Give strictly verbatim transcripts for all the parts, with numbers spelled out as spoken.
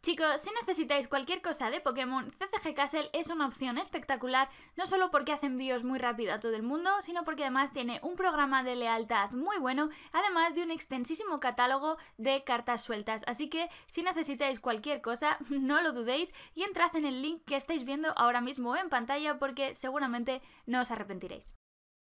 Chicos, si necesitáis cualquier cosa de Pokémon, C C G Castle es una opción espectacular, no solo porque hace envíos muy rápido a todo el mundo, sino porque además tiene un programa de lealtad muy bueno, además de un extensísimo catálogo de cartas sueltas. Así que si necesitáis cualquier cosa, no lo dudéis y entrad en el link que estáis viendo ahora mismo en pantalla porque seguramente no os arrepentiréis.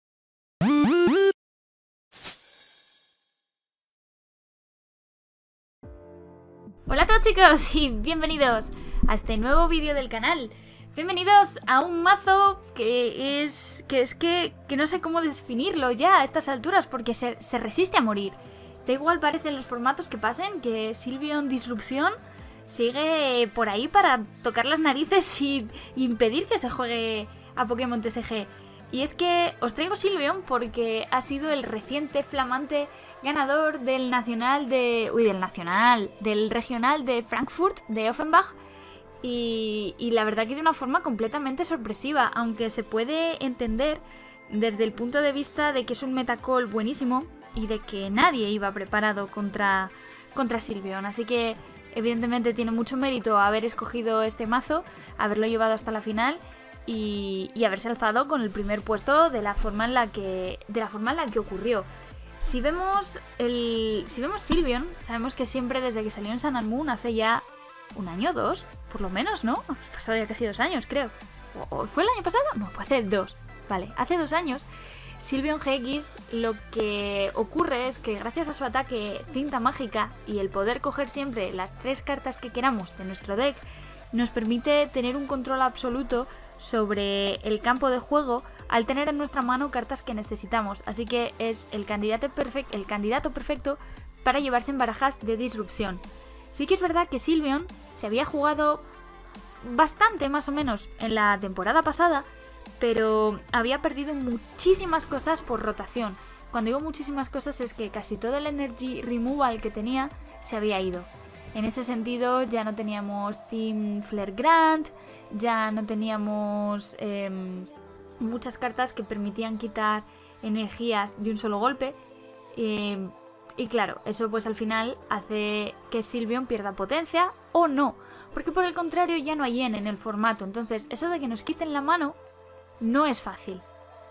Hola a todos chicos y bienvenidos a este nuevo vídeo del canal. Bienvenidos a un mazo que es que es que, que no sé cómo definirlo ya a estas alturas porque se, se resiste a morir. Da igual parecen los formatos que pasen, que Sylveon Disrupción sigue por ahí para tocar las narices y, y impedir que se juegue a Pokémon T C G. Y es que os traigo Sylveon porque ha sido el reciente flamante ganador del nacional de... Uy, del nacional, del regional de Frankfurt, de Offenbach. Y, y la verdad que de una forma completamente sorpresiva, aunque se puede entender desde el punto de vista de que es un metacall buenísimo y de que nadie iba preparado contra, contra Sylveon. Así que evidentemente tiene mucho mérito haber escogido este mazo, haberlo llevado hasta la final y, y haberse alzado con el primer puesto de la forma en la que, de la forma en la que ocurrió. Si vemos el, si vemos Sylveon, sabemos que siempre desde que salió en Sun and Moon hace ya un año o dos, por lo menos, ¿no? Ha pasado ya casi dos años, creo. ¿O fue el año pasado? No, fue hace dos. Vale, hace dos años, Sylveon G X, lo que ocurre es que gracias a su ataque Cinta Mágica y el poder coger siempre las tres cartas que queramos de nuestro deck, nos permite tener un control absoluto sobre el campo de juego al tener en nuestra mano cartas que necesitamos. Así que es el candidato, perfect, el candidato perfecto para llevarse en barajas de disrupción. Sí que es verdad que Sylveon se había jugado bastante más o menos en la temporada pasada, pero había perdido muchísimas cosas por rotación. Cuando digo muchísimas cosas es que casi todo el energy removal que tenía se había ido. En ese sentido ya no teníamos Team Flare Grant, ya no teníamos eh, muchas cartas que permitían quitar energías de un solo golpe. Eh, y claro, eso pues al final hace que Sylveon pierda potencia o no, porque por el contrario ya no hay N en el formato. Entonces eso de que nos quiten la mano no es fácil.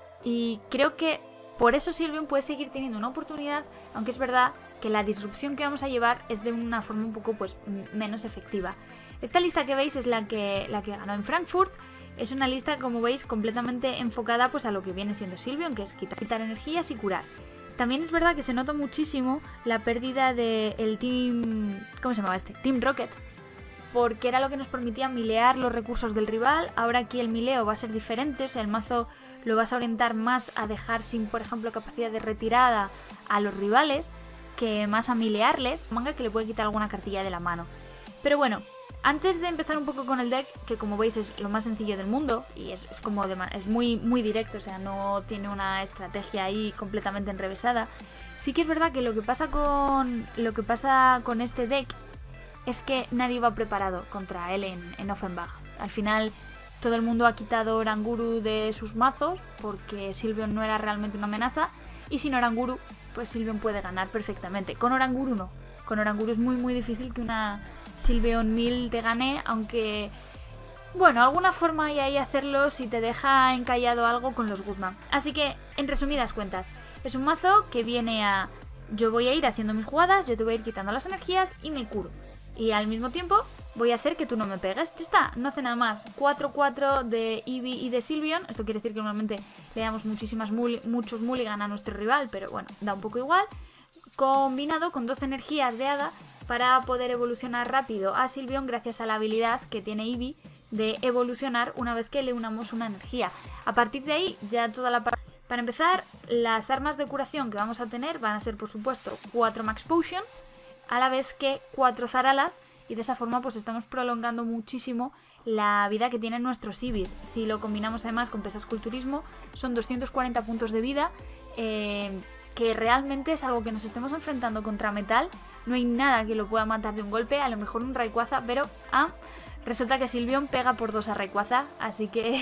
Y creo que por eso Sylveon puede seguir teniendo una oportunidad, aunque es verdad que la disrupción que vamos a llevar es de una forma un poco pues menos efectiva. Esta lista que veis es la que, la que ganó en Frankfurt. Es una lista, como veis, completamente enfocada pues a lo que viene siendo Sylveon, que es quitar, quitar energías y curar. También es verdad que se nota muchísimo la pérdida del Team... ¿Cómo se llamaba este? Team Rocket. Porque era lo que nos permitía milear los recursos del rival. Ahora aquí el mileo va a ser diferente, o sea, el mazo lo vas a orientar más a dejar sin, por ejemplo, capacidad de retirada a los rivales, que más a milearles, manga que le puede quitar alguna cartilla de la mano. Pero bueno, antes de empezar un poco con el deck, que como veis es lo más sencillo del mundo y es, es como de, es muy, muy directo, o sea, no tiene una estrategia ahí completamente enrevesada. Sí que es verdad que lo que pasa con, lo que pasa con este deck es que nadie va preparado contra él en, en Offenbach. Al final todo el mundo ha quitado Oranguru de sus mazos porque Sylveon no era realmente una amenaza y sin Oranguru pues Sylveon puede ganar perfectamente. Con Oranguru no. Con Oranguru es muy muy difícil que una Sylveon mil te gane, aunque bueno, alguna forma hay ahí hacerlo si te deja encallado algo con los Guzmán. Así que, en resumidas cuentas, es un mazo que viene a... Yo voy a ir haciendo mis jugadas, yo te voy a ir quitando las energías y me curo. Y al mismo tiempo voy a hacer que tú no me pegues. Ya está, no hace nada más. cuatro cuatro de Eevee y de Sylveon. Esto quiere decir que normalmente le damos muchísimas mul muchos mulligan a nuestro rival, pero bueno, da un poco igual. Combinado con doce energías de hada para poder evolucionar rápido a Sylveon gracias a la habilidad que tiene Eevee de evolucionar una vez que le unamos una energía. A partir de ahí ya toda la parte... Para empezar, las armas de curación que vamos a tener van a ser por supuesto cuatro Max Potion, a la vez que cuatro Zaralas, y de esa forma pues estamos prolongando muchísimo la vida que tienen nuestros Eevees. Si lo combinamos además con Pesasculturismo, son doscientos cuarenta puntos de vida, eh, que realmente es algo que nos estemos enfrentando contra metal, no hay nada que lo pueda matar de un golpe, a lo mejor un Rayquaza, pero ah, resulta que Sylveon pega por dos a Rayquaza, así que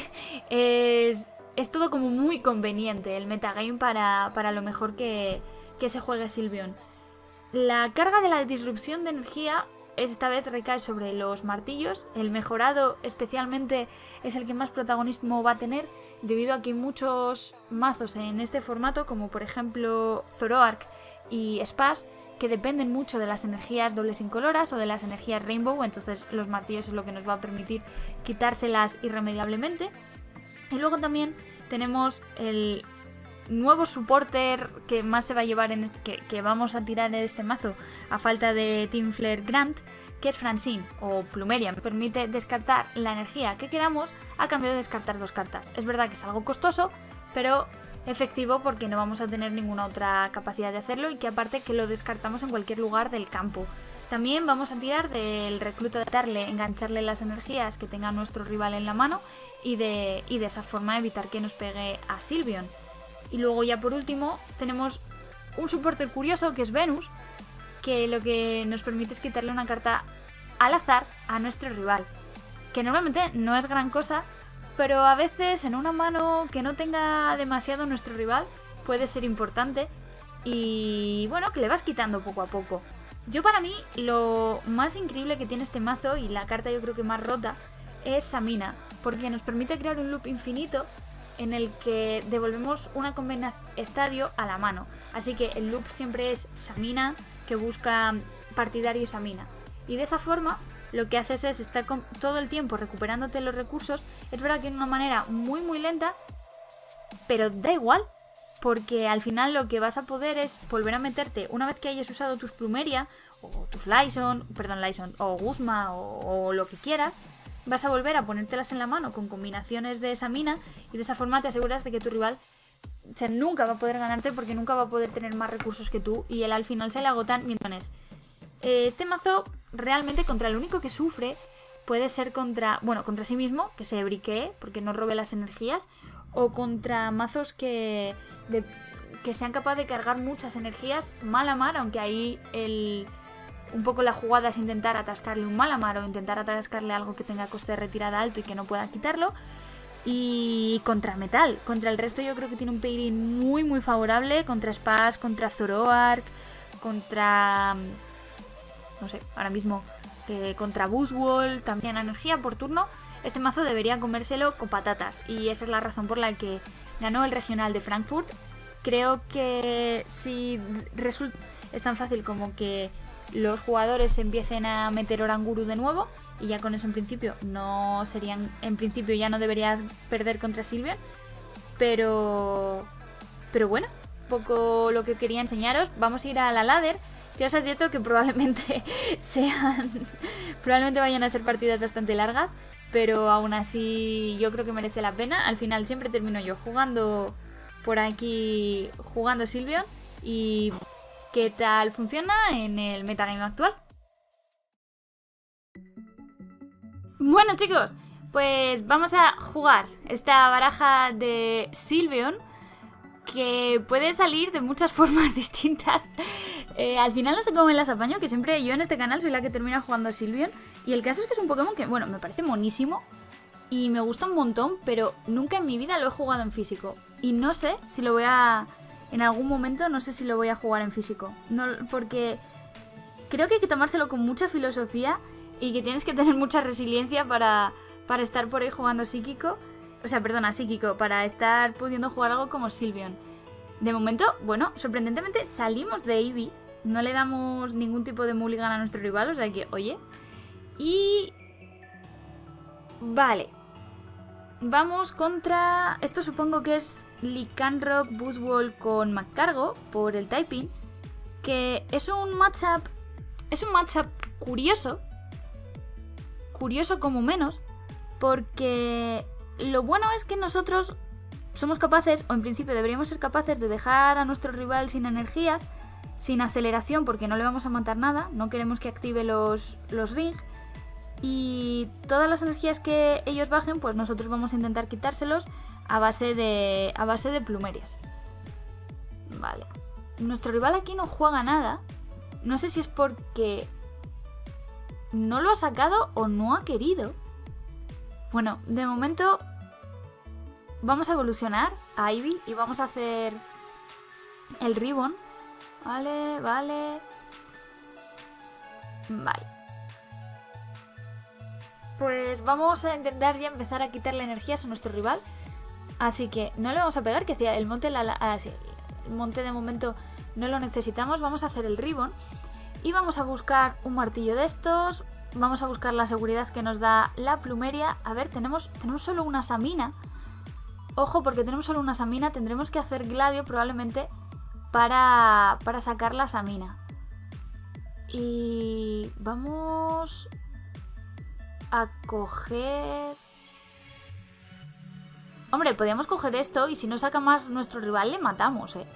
es, es todo como muy conveniente el metagame para, para lo mejor que, que se juegue Sylveon. La carga de la disrupción de energía esta vez recae sobre los martillos. El mejorado especialmente es el que más protagonismo va a tener, debido a que hay muchos mazos en este formato, como por ejemplo Zoroark y Spas, que dependen mucho de las energías dobles incoloras o de las energías Rainbow, entonces los martillos es lo que nos va a permitir quitárselas irremediablemente. Y luego también tenemos el nuevo supporter que más se va a llevar en este, que, que vamos a tirar en este mazo a falta de Team Flare Grant, que es Francine o Plumeria. Me permite descartar la energía que queramos a cambio de descartar dos cartas. Es verdad que es algo costoso, pero efectivo porque no vamos a tener ninguna otra capacidad de hacerlo, y que aparte que lo descartamos en cualquier lugar del campo. También vamos a tirar del recluta de darle, engancharle las energías que tenga nuestro rival en la mano, y de, y de esa forma evitar que nos pegue a Sylveon. Y luego ya por último tenemos un supporter curioso que es Venus, que lo que nos permite es quitarle una carta al azar a nuestro rival, que normalmente no es gran cosa, pero a veces en una mano que no tenga demasiado nuestro rival puede ser importante, y bueno, que le vas quitando poco a poco. Yo, para mí, lo más increíble que tiene este mazo, y la carta yo creo que más rota, es Samina, porque nos permite crear un loop infinito en el que devolvemos una combinación estadio a la mano. Así que el loop siempre es Samina, que busca partidario Samina. Y de esa forma lo que haces es estar con todo el tiempo recuperándote los recursos. Es verdad que de una manera muy muy lenta, pero da igual, porque al final lo que vas a poder es volver a meterte, una vez que hayas usado tus Plumeria, o tus Lyson, perdón, Lyson, o Guzma, o, o lo que quieras, vas a volver a ponértelas en la mano con combinaciones de esa mina, y de esa forma te aseguras de que tu rival, o sea, nunca va a poder ganarte, porque nunca va a poder tener más recursos que tú, y él al final se le agotan millones. Eh, este mazo realmente contra el único que sufre puede ser contra, bueno, contra sí mismo, que se briquee porque no robe las energías, o contra mazos que, de, que sean capaces de cargar muchas energías Malamar, aunque ahí el... un poco la jugada es intentar atascarle un Malamar o intentar atascarle algo que tenga coste de retirada alto y que no pueda quitarlo. Y contra Metal, contra el resto yo creo que tiene un pairing muy muy favorable, contra Spas, contra Zoroark, contra... no sé, ahora mismo eh, contra Buzzwole, también energía por turno. Este mazo debería comérselo con patatas, y esa es la razón por la que ganó el regional de Frankfurt. Creo que si resulta es tan fácil como que los jugadores empiecen a meter Oranguru de nuevo, y ya con eso en principio no serían, en principio ya no deberías perder contra Sylveon, pero pero bueno, poco lo que quería enseñaros. Vamos a ir a la ladder. Ya os advierto que probablemente sean probablemente vayan a ser partidas bastante largas, pero aún así yo creo que merece la pena. Al final siempre termino yo jugando por aquí, jugando Sylveon. Y ¿qué tal funciona en el metagame actual? Bueno, chicos, pues vamos a jugar esta baraja de Sylveon, que puede salir de muchas formas distintas. Eh, al final no sé cómo me las apaño, que siempre yo en este canal soy la que termina jugando Sylveon. Y el caso es que es un Pokémon que, bueno, me parece monísimo y me gusta un montón, pero nunca en mi vida lo he jugado en físico. Y no sé si lo voy a... en algún momento no sé si lo voy a jugar en físico. No, porque creo que hay que tomárselo con mucha filosofía, y que tienes que tener mucha resiliencia para, para estar por ahí jugando psíquico. O sea, perdona, psíquico, para estar pudiendo jugar algo como Sylveon. De momento, bueno, sorprendentemente salimos de Eevee. No le damos ningún tipo de mulligan a nuestro rival, o sea que, oye. Y... vale. Vamos contra... esto supongo que es Lycanroc Buzzwole con Magcargo por el typing. Que es un matchup... es un matchup curioso. Curioso como menos. Porque lo bueno es que nosotros somos capaces, o en principio deberíamos ser capaces, de dejar a nuestro rival sin energías, sin aceleración, porque no le vamos a matar nada. No queremos que active los, los ring. Y todas las energías que ellos bajen, pues nosotros vamos a intentar quitárselos a base de, a base de plumerias. Vale. Nuestro rival aquí no juega nada. No sé si es porque no lo ha sacado o no ha querido. Bueno, de momento vamos a evolucionar a Eevee y vamos a hacer el Ribbon. Vale, vale. Vale. Pues vamos a intentar ya empezar a quitarle energías a nuestro rival. Así que no le vamos a pegar, que decía el monte, la, la, ah, sí, el monte de momento no lo necesitamos. Vamos a hacer el ribbon y vamos a buscar un martillo de estos. Vamos a buscar la seguridad que nos da la plumeria. A ver, tenemos, tenemos solo una samina. Ojo, porque tenemos solo una samina. Tendremos que hacer gladio probablemente para, para sacar la samina. Y vamos a coger... Hombre, podríamos coger esto y si no saca más nuestro rival le matamos, ¿eh?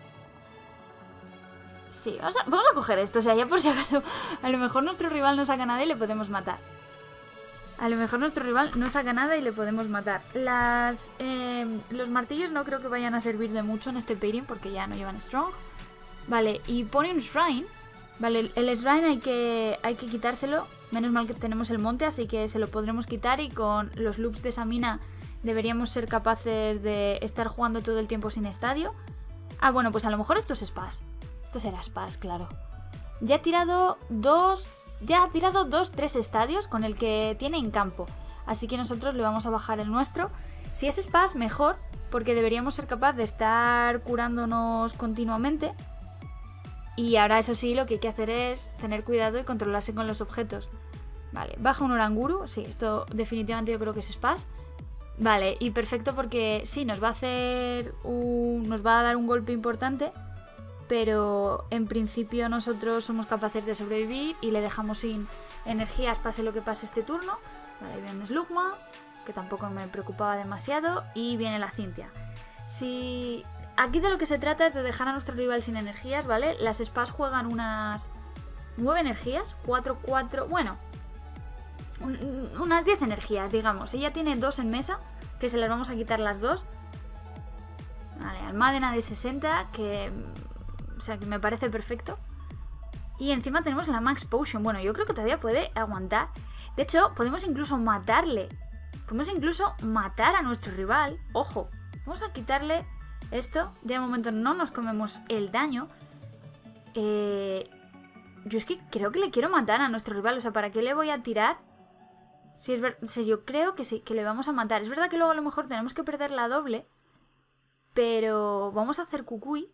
Sí, vamos a, vamos a coger esto, o sea, ya por si acaso a lo mejor nuestro rival no saca nada y le podemos matar. A lo mejor nuestro rival no saca nada y le podemos matar. Las, eh, los martillos no creo que vayan a servir de mucho en este pairing porque ya no llevan strong. Vale, y pone un shrine. Vale, el shrine hay que, hay que quitárselo. Menos mal que tenemos el monte, así que se lo podremos quitar y con los loops de Samina deberíamos ser capaces de estar jugando todo el tiempo sin estadio. Ah, bueno, pues a lo mejor esto es Spaz. Esto será Spaz, claro. Ya ha tirado dos... Ya ha tirado dos, tres estadios con el que tiene en campo. Así que nosotros le vamos a bajar el nuestro. Si es Spaz, mejor, porque deberíamos ser capaces de estar curándonos continuamente. Y ahora eso sí, lo que hay que hacer es tener cuidado y controlarse con los objetos. Vale, baja un Oranguru. Sí, esto definitivamente yo creo que es Spaz. Vale, y perfecto porque sí, nos va a hacer un... nos va a dar un golpe importante. Pero en principio nosotros somos capaces de sobrevivir y le dejamos sin energías pase lo que pase este turno. Vale, viene Slugma, que tampoco me preocupaba demasiado, y viene la Cynthia. Si... Aquí de lo que se trata es de dejar a nuestro rival sin energías, ¿vale? Las Spaz juegan unas nueve energías, cuatro, cuatro... Bueno, un, unas diez energías, digamos. Ella tiene dos en mesa, que se las vamos a quitar las dos. Vale, Almadena de sesenta, que... O sea, que me parece perfecto. Y encima tenemos la Max Potion. Bueno, yo creo que todavía puede aguantar. De hecho, podemos incluso matarle. Podemos incluso matar a nuestro rival. Ojo, vamos a quitarle esto. Ya de momento no nos comemos el daño. Eh, yo es que creo que le quiero matar a nuestro rival. O sea, ¿para qué le voy a tirar? Si es ver... o sea, yo creo que sí, que le vamos a matar. Es verdad que luego a lo mejor tenemos que perder la doble. Pero vamos a hacer cucuy.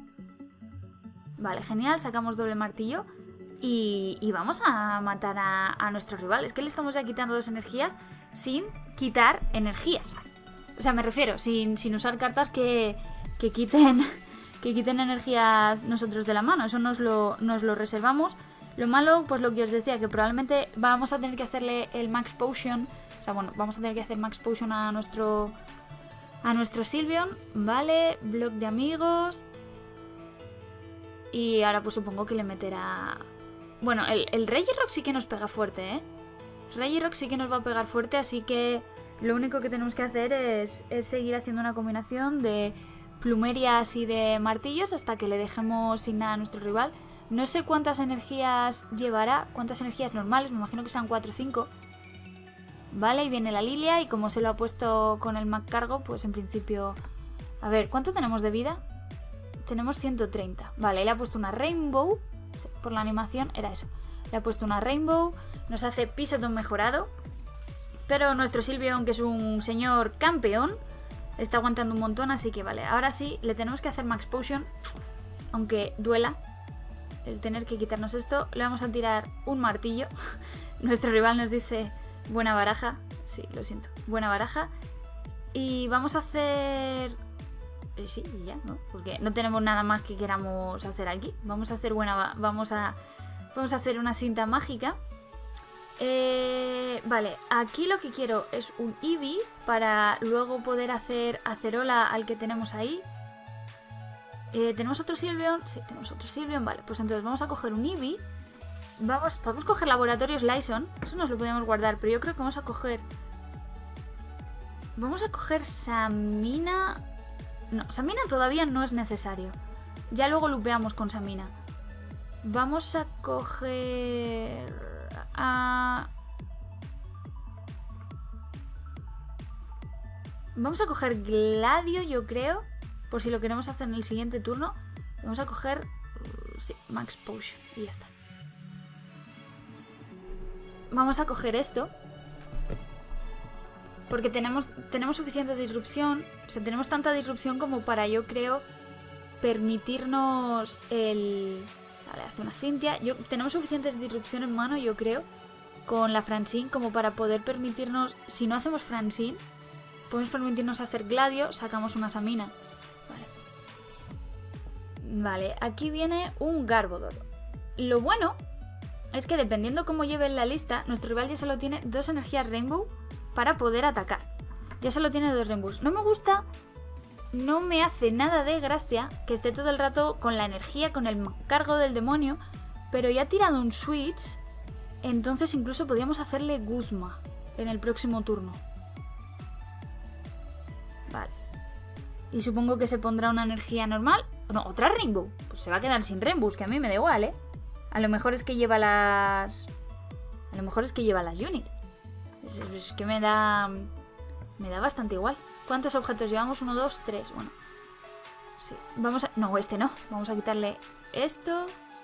Vale, genial, sacamos doble martillo y, y vamos a matar a, a nuestro rival. Es que le estamos ya quitando dos energías sin quitar energías. O sea, me refiero, sin, sin usar cartas que, que, quiten, que quiten energías nosotros de la mano. Eso nos lo, nos lo reservamos. Lo malo, pues lo que os decía, que probablemente vamos a tener que hacerle el Max Potion. O sea, bueno, vamos a tener que hacer Max Potion a nuestro, a nuestro Sylveon. Vale, block de amigos... Y ahora pues supongo que le meterá... Bueno, el, el Regirock sí que nos pega fuerte, ¿eh? Regirock sí que nos va a pegar fuerte, así que lo único que tenemos que hacer es, es seguir haciendo una combinación de plumerias y de martillos hasta que le dejemos sin nada a nuestro rival. No sé cuántas energías llevará, cuántas energías normales, me imagino que sean cuatro o cinco. Vale, y viene la Lilia y como se lo ha puesto con el Mac Cargo, pues en principio... A ver, ¿cuánto tenemos de vida? Tenemos ciento treinta. Vale, le ha puesto una Rainbow. Por la animación era eso. Le ha puesto una Rainbow. Nos hace Pisoton mejorado. Pero nuestro Sylveon, que es un señor campeón, está aguantando un montón. Así que vale, ahora sí, le tenemos que hacer Max Potion. Aunque duela el tener que quitarnos esto. Le vamos a tirar un martillo. Nuestro rival nos dice buena baraja. Sí, lo siento. Buena baraja. Y vamos a hacer... Sí, ya, ¿no? Porque no tenemos nada más que queramos hacer aquí. Vamos a hacer buena... Vamos a... Vamos a hacer una cinta mágica. Eh, vale, aquí lo que quiero es un Eevee para luego poder hacer acerola al que tenemos ahí. Eh, ¿Tenemos otro Sylveon? Sí, tenemos otro Sylveon. Vale, pues entonces vamos a coger un Eevee. Vamos, podemos coger Laboratorios Lyson. Eso nos lo podemos guardar, pero yo creo que vamos a coger... Vamos a coger Samina... No, Samina todavía no es necesario. Ya luego lupeamos con Samina. Vamos a coger... A... Vamos a coger Gladio, yo creo. Por si lo queremos hacer en el siguiente turno. Vamos a coger... Sí, Max Potion. Y ya está. Vamos a coger esto. Porque tenemos, tenemos suficiente disrupción. O sea, tenemos tanta disrupción como para, yo creo, permitirnos el... Vale, hace una Cynthia. Yo, tenemos suficiente disrupción en mano, yo creo, con la Francine como para poder permitirnos... Si no hacemos Francine, podemos permitirnos hacer Gladio, sacamos una Samina. Vale. Vale, aquí viene un Garbodor. Lo bueno es que dependiendo cómo lleve la lista, nuestro rival ya solo tiene dos energías Rainbow para poder atacar. Ya solo tiene dos Rainbows. No me gusta, no me hace nada de gracia que esté todo el rato con la energía, con el cargo del demonio, pero ya ha tirado un Switch, entonces incluso podríamos hacerle Guzma en el próximo turno. Vale. Y supongo que se pondrá una energía normal. No, otra Rainbow. Pues se va a quedar sin Rainbows, que a mí me da igual, ¿eh? A lo mejor es que lleva las... A lo mejor es que lleva las units. Es, es que me da... Me da bastante igual. ¿Cuántos objetos llevamos? Uno, dos, tres. Bueno. Sí. Vamos a... No, este no. Vamos a quitarle esto.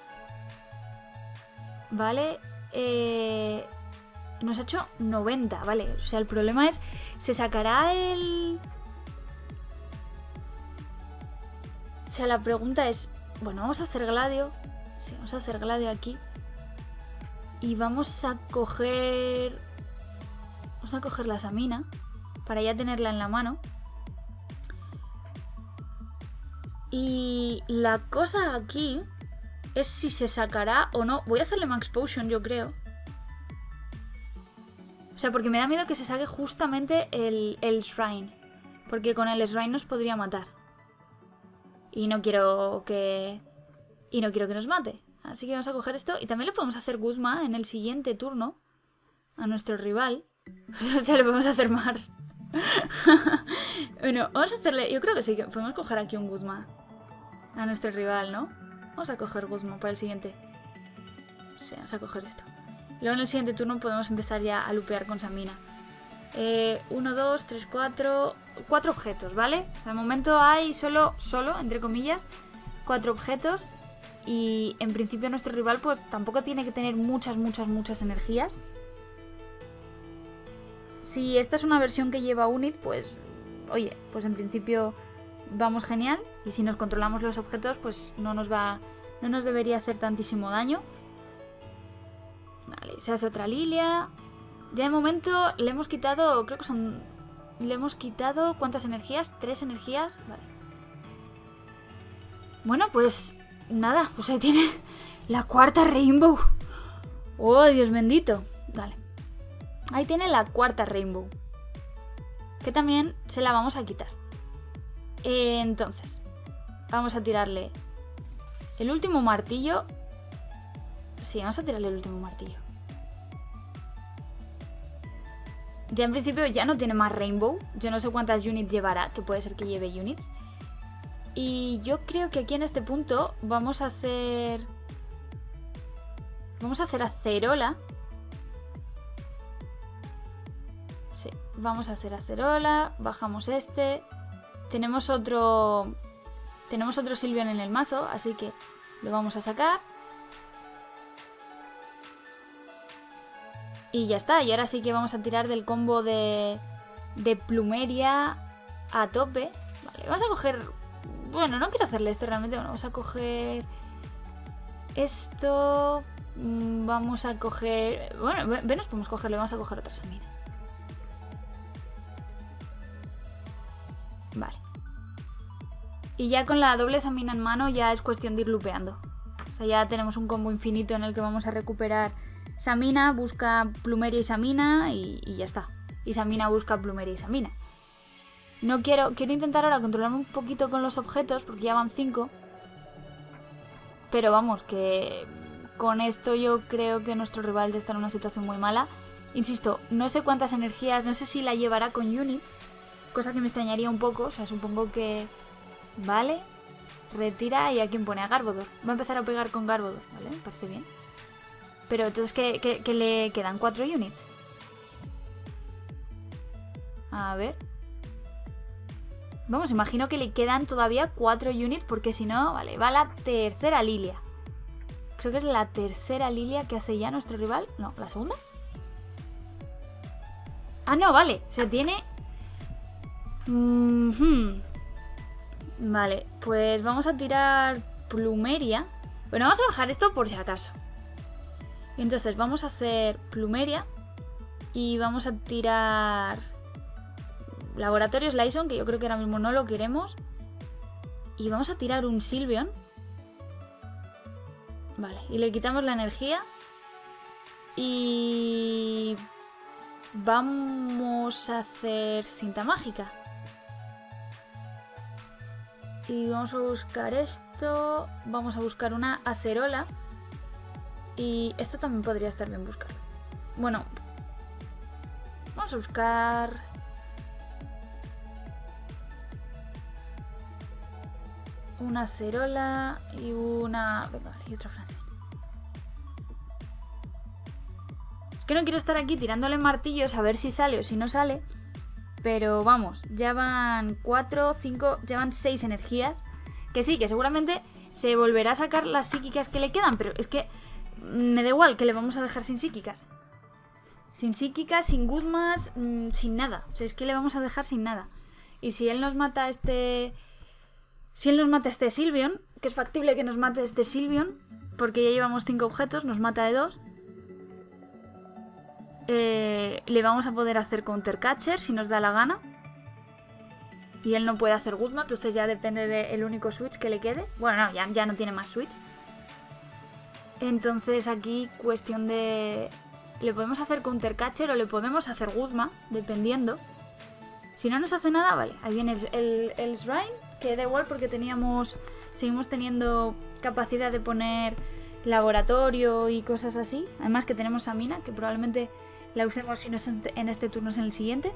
Vale. Eh... Nos ha hecho noventa, vale. O sea, el problema es... ¿Se sacará el...? O sea, la pregunta es... Bueno, vamos a hacer Gladio. Sí, vamos a hacer Gladio aquí. Y vamos a coger... Vamos a coger la Samina para ya tenerla en la mano. Y la cosa aquí es si se sacará o no. Voy a hacerle Max Potion, yo creo. O sea, porque me da miedo que se saque justamente el, el Shrine. Porque con el Shrine nos podría matar. Y no quiero que... Y no quiero que nos mate. Así que vamos a coger esto. Y también le podemos hacer Guzma en el siguiente turno a nuestro rival. O sea, le podemos hacer Mars. Bueno, vamos a hacerle... Yo creo que sí, que podemos coger aquí un Guzma a nuestro rival, ¿no? Vamos a coger Guzma para el siguiente. Sí, vamos a coger esto. Luego en el siguiente turno podemos empezar ya a lupear con Samina. Eh, uno, dos, tres, cuatro... Cuatro objetos, ¿vale? O sea, de momento hay solo, solo, entre comillas, cuatro objetos. Y en principio nuestro rival pues tampoco tiene que tener muchas, muchas, muchas energías. Si esta es una versión que lleva Unit, pues... Oye, pues en principio vamos genial. Y si nos controlamos los objetos, pues no nos va... No nos debería hacer tantísimo daño. Vale, se hace otra Lilia. Ya de momento le hemos quitado... Creo que son... Le hemos quitado... ¿Cuántas energías? ¿Tres energías? Vale. Bueno, pues... Nada, pues ahí tiene la cuarta Rainbow. Oh, Dios bendito. Dale. Ahí tiene la cuarta Rainbow. Que también se la vamos a quitar. Entonces, vamos a tirarle el último martillo. Sí, vamos a tirarle el último martillo. Ya en principio ya no tiene más Rainbow. Yo no sé cuántas units llevará, que puede ser que lleve units. Y yo creo que aquí en este punto vamos a hacer... Vamos a hacer Acerola. Sí, vamos a hacer Acerola. Bajamos este. Tenemos otro... Tenemos otro Sylveon en el mazo, así que lo vamos a sacar. Y ya está, y ahora sí que vamos a tirar del combo de, de Plumeria a tope. Vale, vamos a coger... Bueno, no quiero hacerle esto realmente. Bueno, vamos a coger esto. Vamos a coger... Bueno, venos, podemos cogerlo. Vamos a coger otra Samina. Vale. Y ya con la doble Samina en mano ya es cuestión de ir lupeando. O sea, ya tenemos un combo infinito en el que vamos a recuperar Samina, busca Plumeria y Samina y, y ya está. Y Samina busca Plumeria y Samina. No quiero... Quiero intentar ahora controlarme un poquito con los objetos porque ya van cinco. Pero vamos, que con esto yo creo que nuestro rival ya está en una situación muy mala. Insisto, no sé cuántas energías, no sé si la llevará con units. Cosa que me extrañaría un poco, o sea, supongo que... Vale, retira y a quien pone a Garbodor. Va a empezar a pegar con Garbodor, ¿vale? Me parece bien. Pero entonces, ¿qué, qué, qué le quedan? ¿Cuatro units? A ver... Vamos, imagino que le quedan todavía cuatro units porque si no, vale, va la tercera Lilia. Creo que es la tercera Lilia que hace ya nuestro rival. No, ¿la segunda? Ah, no, vale. Se tiene... Mm-hmm. Vale, pues vamos a tirar plumeria. Bueno, vamos a bajar esto por si acaso. Y entonces vamos a hacer plumeria. Y vamos a tirar... Laboratorios Lyson, que yo creo que ahora mismo no lo queremos. Y vamos a tirar un Sylveon. Vale, y le quitamos la energía. Y... Vamos a hacer cinta mágica. Y vamos a buscar esto. Vamos a buscar una acerola. Y esto también podría estar bien buscarlo. Bueno, vamos a buscar... Una acerola y una... Venga, y otra Francia. Es que no quiero estar aquí tirándole martillos a ver si sale o si no sale. Pero vamos, ya van cuatro, cinco, ya van seis energías. Que sí, que seguramente se volverá a sacar las psíquicas que le quedan. Pero es que me da igual, que le vamos a dejar sin psíquicas. Sin psíquicas, sin Guzmas, mmm, sin nada. O sea, es que le vamos a dejar sin nada. Y si él nos mata este... Si él nos mata este Sylveon, que es factible que nos mate este Sylveon, porque ya llevamos cinco objetos, nos mata de dos. Eh, le vamos a poder hacer Counter Catcher si nos da la gana. Y él no puede hacer Guzma, entonces ya depende del único switch que le quede. Bueno, no, ya, ya no tiene más switch. Entonces aquí cuestión de... Le podemos hacer Counter Catcher o le podemos hacer Guzma, dependiendo. Si no nos hace nada, vale. Ahí viene el, el, el Shrine, que da igual porque teníamos... Seguimos teniendo capacidad de poner laboratorio y cosas así. Además que tenemos a Mina, que probablemente la usemos si no es en este turno, es en el siguiente.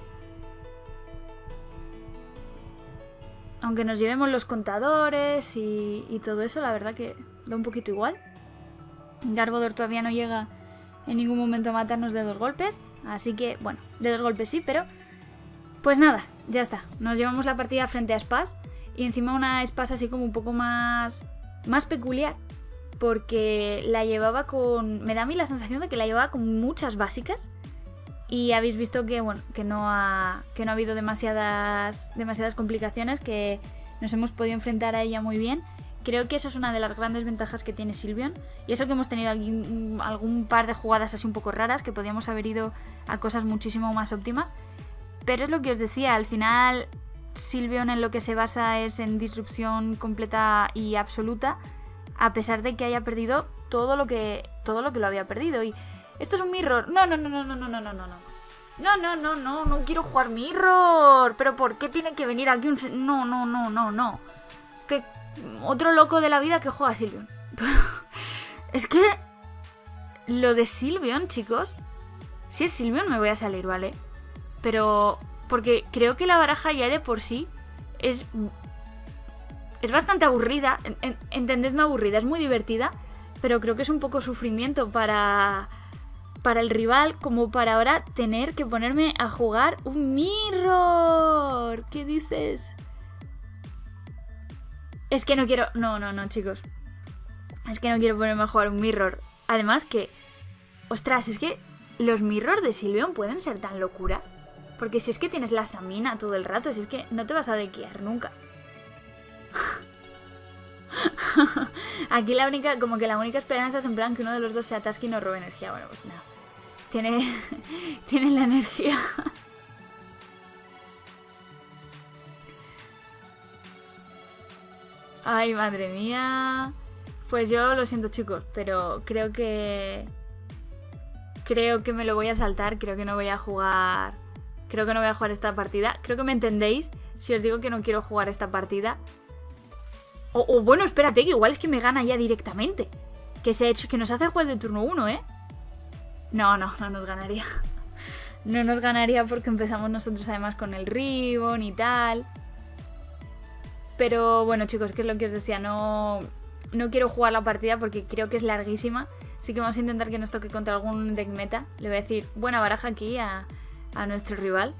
Aunque nos llevemos los contadores y, y todo eso, la verdad que da un poquito igual. Garbodor todavía no llega en ningún momento a matarnos de dos golpes. Así que, bueno, de dos golpes sí, pero... Pues nada, ya está. Nos llevamos la partida frente a Spaz. Y encima una Spaz así como un poco más... Más peculiar. Porque la llevaba con... Me da a mí la sensación de que la llevaba con muchas básicas. Y habéis visto que, bueno, que no ha, que no ha habido demasiadas, demasiadas complicaciones, que nos hemos podido enfrentar a ella muy bien. Creo que eso es una de las grandes ventajas que tiene Sylveon. Y eso que hemos tenido aquí un, algún par de jugadas así un poco raras, que podíamos haber ido a cosas muchísimo más óptimas. Pero es lo que os decía, al final Sylveon en lo que se basa es en disrupción completa y absoluta, a pesar de que haya perdido todo lo que, todo lo que lo había perdido. Y esto es un mirror. No, no, no, no, no, no, no, no, no. No, no, no, no, no quiero jugar mirror. Pero ¿por qué tiene que venir aquí un... No, no, no, no, no. Que otro loco de la vida que juega a Sylveon. Es que... Lo de Sylveon, chicos... Si es Sylveon me voy a salir, ¿vale? Pero... Porque creo que la baraja ya de por sí es... Es bastante aburrida. En, en, entendedme aburrida. Es muy divertida. Pero creo que es un poco sufrimiento para... Para el rival, como para ahora tener que ponerme a jugar un mirror. ¿Qué dices? Es que no quiero... No, no, no, chicos. Es que no quiero ponerme a jugar un mirror. Además que... Ostras, es que los mirrors de Sylveon pueden ser tan locura. Porque si es que tienes la Samina todo el rato, si es que no te vas a dequear nunca. Aquí la única, como que la única esperanza es en plan que uno de los dos se atasque y no robe energía. Bueno, pues nada. Tiene, tiene la energía. Ay, madre mía. Pues yo lo siento, chicos, pero creo que... Creo que me lo voy a saltar, creo que no voy a jugar... Creo que no voy a jugar esta partida. Creo que me entendéis si os digo que no quiero jugar esta partida. O, o bueno, espérate, que igual es que me gana ya directamente. Que, se ha hecho, que nos hace juez de turno uno, ¿eh? No, no, no nos ganaría. No nos ganaría porque empezamos nosotros además con el Ribbon y tal. Pero bueno, chicos, que es lo que os decía. No, no quiero jugar la partida porque creo que es larguísima. Así que vamos a intentar que nos toque contra algún deck meta. Le voy a decir buena baraja aquí a, a nuestro rival.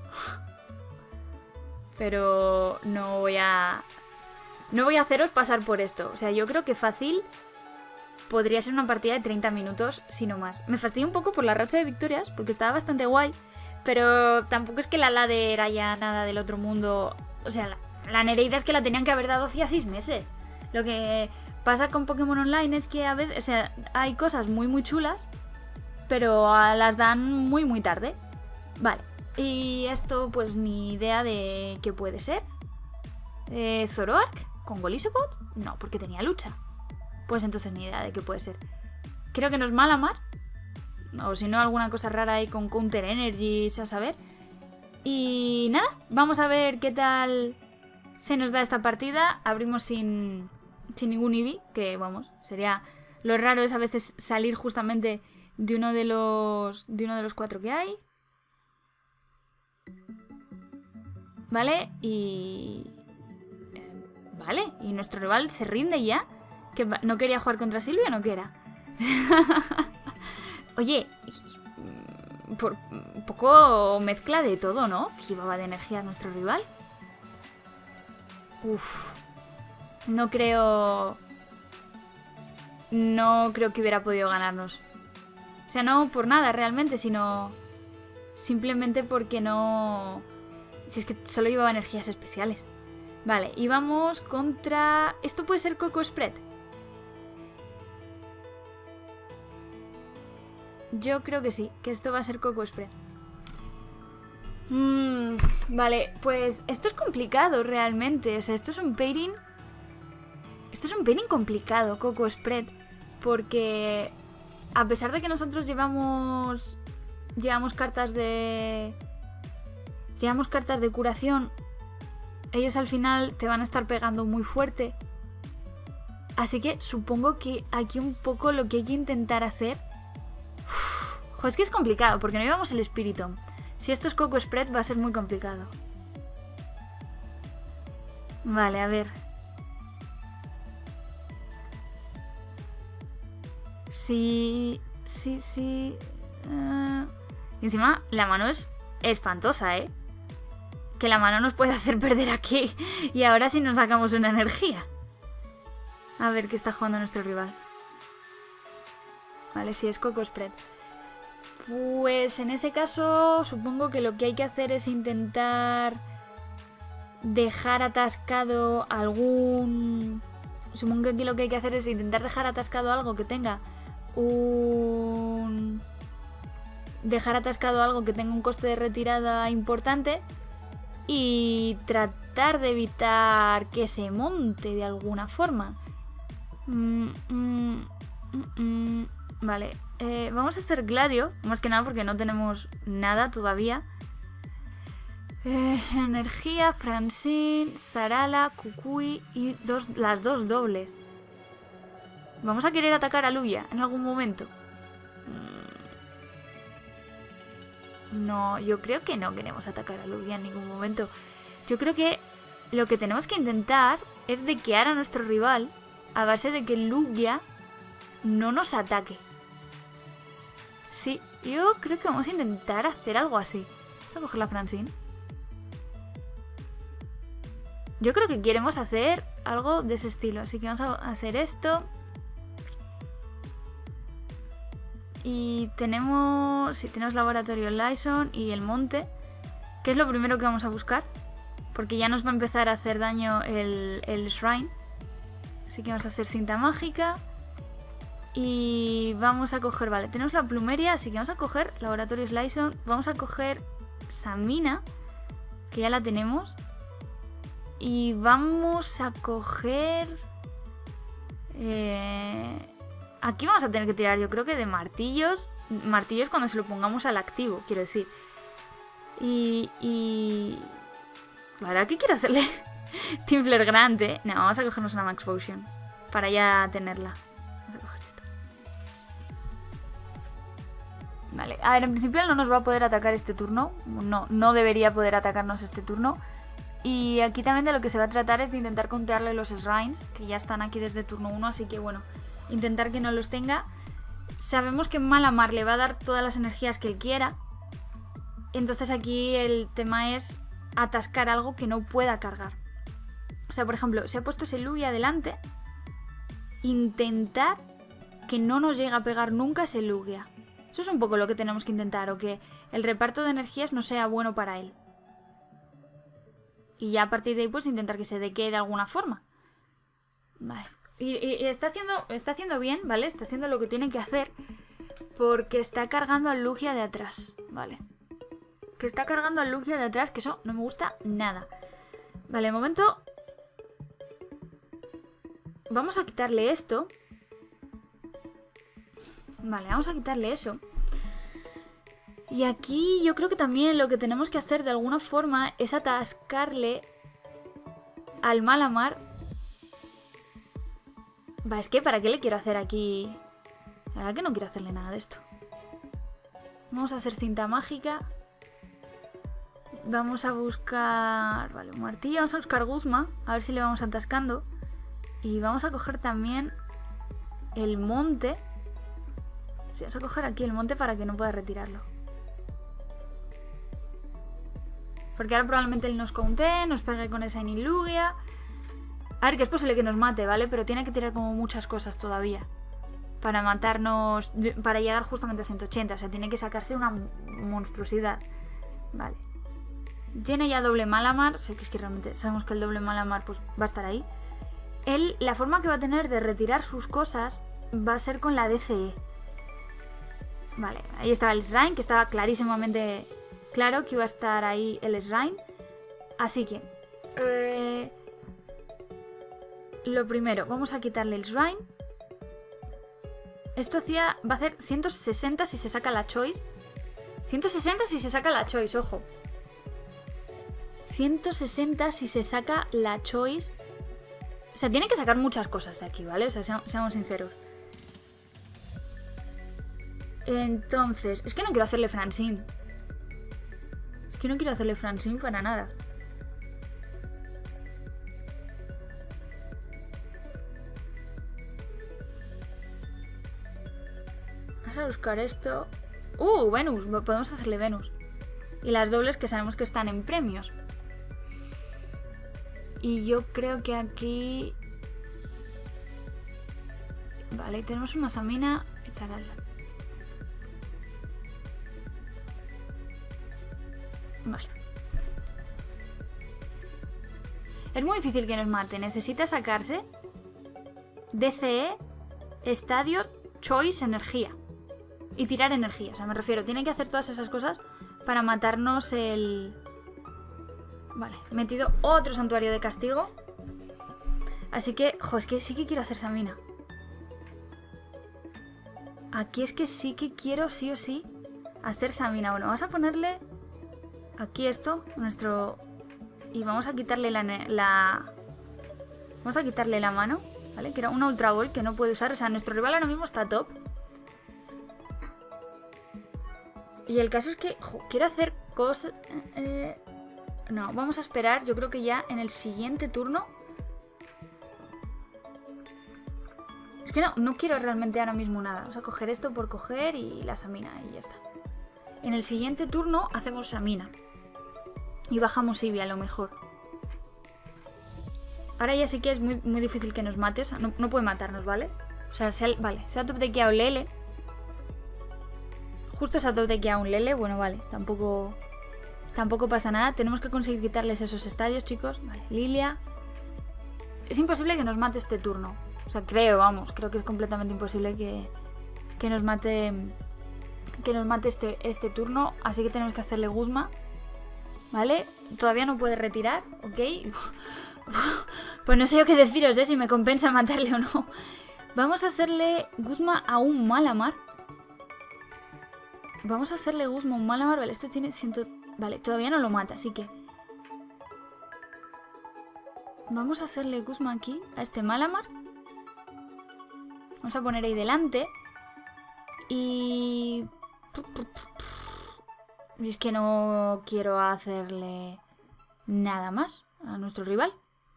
Pero no voy a... No voy a haceros pasar por esto. O sea, yo creo que fácil podría ser una partida de treinta minutos, si no más. Me fastidia un poco por la racha de victorias, porque estaba bastante guay. Pero tampoco es que la ladder haya nada del otro mundo. O sea, la, la Nereida es que la tenían que haber dado hacía seis meses. Lo que pasa con Pokémon Online es que a veces, o sea, hay cosas muy muy chulas, pero las dan muy muy tarde. Vale. Y esto pues ni idea de qué puede ser. Eh, ¿Zoroark? ¿Con Golisopod? No, porque tenía lucha. Pues entonces ni idea de qué puede ser. Creo que no es Malamar. O si no, alguna cosa rara ahí con Counter Energies, a saber. Y nada, vamos a ver qué tal se nos da esta partida. Abrimos sin, sin ningún Eevee, que vamos, sería... Lo raro es a veces salir justamente de uno de los, de uno de los cuatro que hay. Vale, y... Eh, vale, y nuestro rival se rinde ya. ¿Que no quería jugar contra Silvia o no que era? Oye, por, un poco mezcla de todo, ¿no? Que llevaba de energía nuestro rival. Uf. No creo... No creo que hubiera podido ganarnos. O sea, no por nada realmente, sino... Simplemente porque no... Si es que solo llevaba energías especiales. Vale, y vamos contra... ¿Esto puede ser Coco Spread? Yo creo que sí, que esto va a ser Coco Spread. Mm, vale, pues esto es complicado realmente. O sea, esto es un pairing... Esto es un pairing complicado, Coco Spread. Porque a pesar de que nosotros llevamos... Llevamos cartas de... Llevamos cartas de curación. Ellos al final te van a estar pegando muy fuerte. Así que supongo que aquí un poco lo que hay que intentar hacer... Uf, jo, es que es complicado, porque no llevamos el Spiritomb. Si esto es Coco Spread va a ser muy complicado. Vale, a ver. Sí... Sí, sí... Uh... Encima, la mano es espantosa, ¿eh? Que la mano nos puede hacer perder aquí. Y ahora sí nos sacamos una energía. A ver qué está jugando nuestro rival. Vale, sí, es Coco Spread. Pues en ese caso, supongo que lo que hay que hacer es intentar dejar atascado algún... Supongo que aquí lo que hay que hacer es intentar dejar atascado algo que tenga un... Dejar atascado algo que tenga un coste de retirada importante y tratar de evitar que se monte de alguna forma. Mm, mm, mm, mm. Vale, eh, vamos a hacer Gladio, más que nada porque no tenemos nada todavía. Eh, energía, Francine, Sarala, Kukui y dos, las dos dobles. ¿Vamos a querer atacar a Lugia en algún momento? No, yo creo que no queremos atacar a Lugia en ningún momento. Yo creo que lo que tenemos que intentar es dequear a nuestro rival a base de que Lugia no nos ataque. Sí, yo creo que vamos a intentar hacer algo así. Vamos a coger la Francine. Yo creo que queremos hacer algo de ese estilo, así que vamos a hacer esto. Y tenemos... Sí, tenemos laboratorio Lyson y el monte, que es lo primero que vamos a buscar, porque ya nos va a empezar a hacer daño el, el Shrine. Así que vamos a hacer cinta mágica. Y vamos a coger... Vale, tenemos la plumeria, así que vamos a coger laboratorio Lyson. Vamos a coger Samina, que ya la tenemos. Y vamos a coger... Eh... Aquí vamos a tener que tirar, yo creo que de martillos. Martillos cuando se lo pongamos al activo, quiero decir. Y... y... Vale, aquí quiero hacerle Team Flare grande. No, vamos a cogernos una Max Potion para ya tenerla. Vamos a coger esto. Vale, a ver, en principio no nos va a poder atacar este turno. No, no debería poder atacarnos este turno. Y aquí también de lo que se va a tratar es de intentar contearle los Shrines, que ya están aquí desde turno uno, así que bueno... Intentar que no los tenga. Sabemos que Malamar le va a dar todas las energías que él quiera. Entonces aquí el tema es atascar algo que no pueda cargar. O sea, por ejemplo, se ha puesto ese Lugia adelante. Intentar que no nos llegue a pegar nunca ese Lugia. Eso es un poco lo que tenemos que intentar, o que el reparto de energías no sea bueno para él. Y ya a partir de ahí pues intentar que se dequee de alguna forma. Vale. Y, y, y está haciendo, está haciendo bien, ¿vale? Está haciendo lo que tiene que hacer. Porque está cargando al Lugia de atrás, ¿vale? Que está cargando al Lugia de atrás, que eso no me gusta nada. Vale, de momento... Vamos a quitarle esto. Vale, vamos a quitarle eso. Y aquí yo creo que también lo que tenemos que hacer de alguna forma es atascarle al Malamar. Va, es que ¿para qué le quiero hacer aquí? La verdad que no quiero hacerle nada de esto. Vamos a hacer cinta mágica. Vamos a buscar... Vale, un martillo. Vamos a buscar Guzma. A ver si le vamos atascando. Y vamos a coger también el monte. Sí, vamos a coger aquí el monte para que no pueda retirarlo. Porque ahora probablemente él nos counte, nos pegue con esa Inilugia. A ver, que es posible que nos mate, ¿vale? Pero tiene que tirar como muchas cosas todavía. Para matarnos, para llegar justamente a ciento ochenta. O sea, tiene que sacarse una monstruosidad. Vale. Tiene ya doble Malamar. Sé que es que realmente sabemos que el doble Malamar pues, va a estar ahí. Él, la forma que va a tener de retirar sus cosas va a ser con la D C E. Vale, ahí estaba el Shrine, que estaba clarísimamente claro que iba a estar ahí el Shrine. Así que... Eh, lo primero, vamos a quitarle el Shrine. Esto hacía, va a hacer ciento sesenta si se saca la Choice. ciento sesenta si se saca la Choice, ojo. ciento sesenta si se saca la Choice. O sea, tiene que sacar muchas cosas de aquí, ¿vale? O sea, seamos, seamos sinceros. Entonces, es que no quiero hacerle Francine. Es que no quiero hacerle Francine para nada. Vamos a buscar esto. Uh, Venus, podemos hacerle Venus. Y las dobles que sabemos que están en premios. Y yo creo que aquí... Vale, tenemos una Samina y Charalda. Vale. Es muy difícil que nos mate. Necesita sacarse D C E, Estadio, Choice, Energía. Y tirar energía. O sea, me refiero, tiene que hacer todas esas cosas para matarnos el... Vale, he metido otro santuario de castigo. Así que, jo, es que sí que quiero hacer Samina. Aquí es que sí que quiero, sí o sí, hacer Samina. Bueno, vamos a ponerle aquí esto, nuestro... Y vamos a quitarle la... la... Vamos a quitarle la mano, ¿vale? Que era una Ultra Ball que no puede usar. O sea, nuestro rival ahora mismo está top. Y el caso es que, jo, quiero hacer cosas... Eh... No, vamos a esperar, yo creo que ya en el siguiente turno. Es que no, no quiero realmente ahora mismo nada. Vamos a coger esto por coger y la Samina y ya está. En el siguiente turno hacemos Samina. Y bajamos Eevee a lo mejor. Ahora ya sí que es muy, muy difícil que nos mate. O sea, no, no puede matarnos, ¿vale? O sea, se ha, vale, se ha top dequeado Lele. Justo se ha top dequeado un Lele. Bueno, vale, tampoco... Tampoco pasa nada. Tenemos que conseguir quitarles esos estadios, chicos. Vale, Lilia. Es imposible que nos mate este turno. O sea, creo, vamos. Creo que es completamente imposible que, que nos mate... Que nos mate este, este turno. Así que tenemos que hacerle Guzma. ¿Vale? Todavía no puede retirar. ¿Ok? Pues no sé yo qué deciros, ¿eh? Si me compensa matarle o no. Vamos a hacerle Guzma a un Malamar. Vamos a hacerle Guzma a un Malamar. Vale, esto tiene ciento... Vale, todavía no lo mata, así que... Vamos a hacerle Guzma aquí, a este Malamar. Vamos a poner ahí delante. Y... Y es que no quiero hacerle nada más a nuestro rival.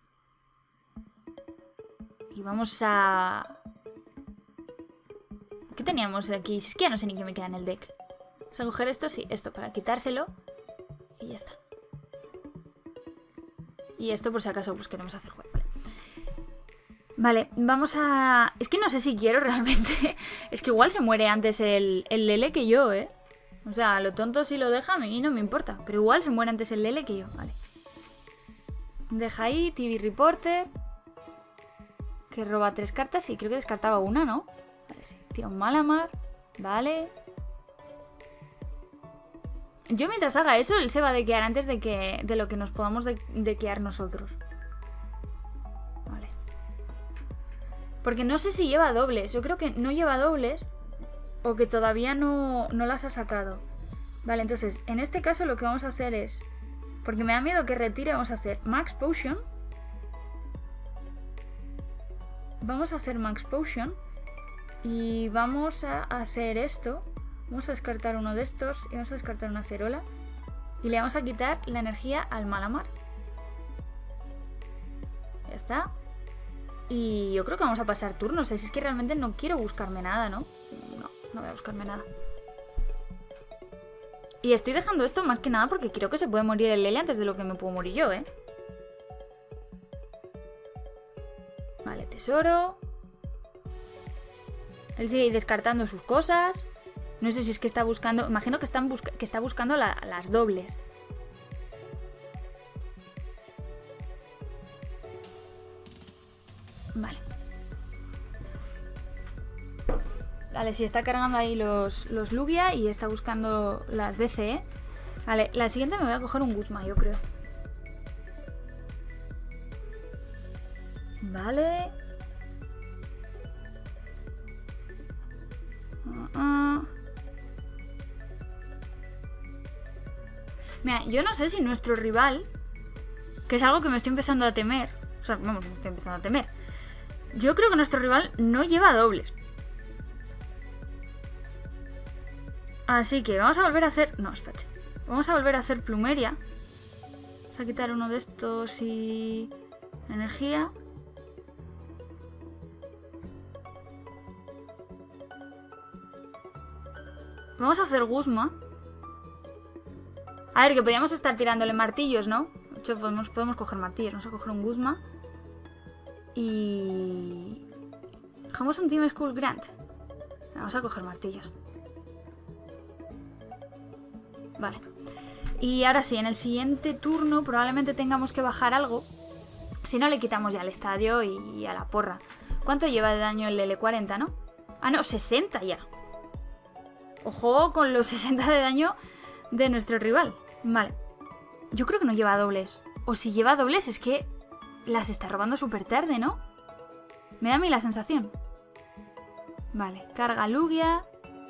Y vamos a... ¿Qué teníamos aquí? Es que ya no sé ni qué me queda en el deck. Vamos a coger esto, sí, esto para quitárselo. Y ya está. Y esto por si acaso pues queremos hacer juego, ¿vale? Vale, vamos a... Es que no sé si quiero realmente. Es que igual se muere antes el, el Lele que yo, ¿eh? O sea, lo tonto si lo deja a mí no me importa. Pero igual se muere antes el Lele que yo, vale. Deja ahí, T V Reporter. Que roba tres cartas y creo que descartaba una, ¿no? Vale, sí. Tira un Malamar. Vale. Yo mientras haga eso, él se va a dequear antes de, que, de lo que nos podamos de, dequear nosotros. Vale. Porque no sé si lleva dobles. Yo creo que no lleva dobles. O que todavía no, no las ha sacado. Vale, entonces, en este caso lo que vamos a hacer es... Porque me da miedo que retire, vamos a hacer Max Potion. Vamos a hacer Max Potion. Y vamos a hacer esto. Vamos a descartar uno de estos. Y vamos a descartar una acerola. Y le vamos a quitar la energía al Malamar. Ya está. Y yo creo que vamos a pasar turnos. Si es que realmente no quiero buscarme nada, ¿no? No, no voy a buscarme nada. Y estoy dejando esto más que nada porque creo que se puede morir el Lele antes de lo que me puedo morir yo, ¿eh? Vale, tesoro. Él sigue descartando sus cosas. No sé si es que está buscando... Imagino que, están busca... que está buscando la... las dobles. Vale. Vale, sí, está cargando ahí los, los Lugia y está buscando las D C, ¿eh? Vale, la siguiente me voy a coger un Guzma, yo creo. Vale. Uh -uh. Mira, yo no sé si nuestro rival, que es algo que me estoy empezando a temer, o sea, vamos, me estoy empezando a temer. Yo creo que nuestro rival no lleva dobles. Así que vamos a volver a hacer... No, espérate. Vamos a volver a hacer Plumeria. Vamos a quitar uno de estos y... energía. Vamos a hacer Guzma. A ver, que podríamos estar tirándole martillos, ¿no? De hecho, podemos, podemos coger martillos. Vamos a coger un Guzma. Y... dejamos un Team Skull Grant. Vamos a coger martillos. Vale. Y ahora sí, en el siguiente turno probablemente tengamos que bajar algo. Si no, le quitamos ya al estadio y a la porra. ¿Cuánto lleva de daño el L cuarenta, no? Ah, no, sesenta ya. Ojo con los sesenta de daño de nuestro rival. Vale. Yo creo que no lleva dobles. O si lleva dobles es que las está robando súper tarde, ¿no? Me da a mí la sensación. Vale, carga Lugia.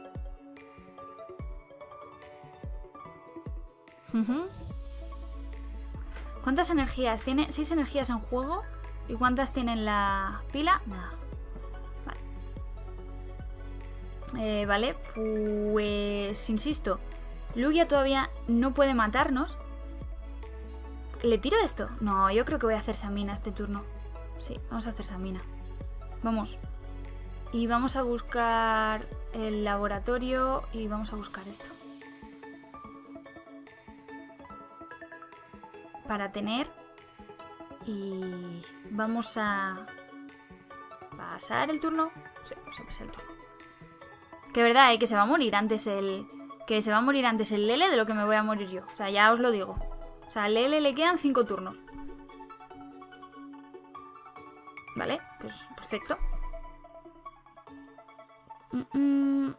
Uh-huh. ¿Cuántas energías tiene? ¿Seis energías en juego? ¿Y cuántas tiene en la pila? Nada. Vale. Eh, vale, pues insisto. Lugia todavía no puede matarnos. ¿Le tiro esto? No, yo creo que voy a hacer Samina este turno. Sí, vamos a hacer Samina. Vamos. Y vamos a buscar el laboratorio y vamos a buscar esto. Para tener. Y vamos a pasar el turno. Sí, vamos a pasar el turno. Que verdad, ¿eh? Que se va a morir antes el... Que se va a morir antes el Lele de lo que me voy a morir yo. O sea, ya os lo digo. O sea, al Lele le quedan cinco turnos. Vale, pues perfecto. Mm -mm.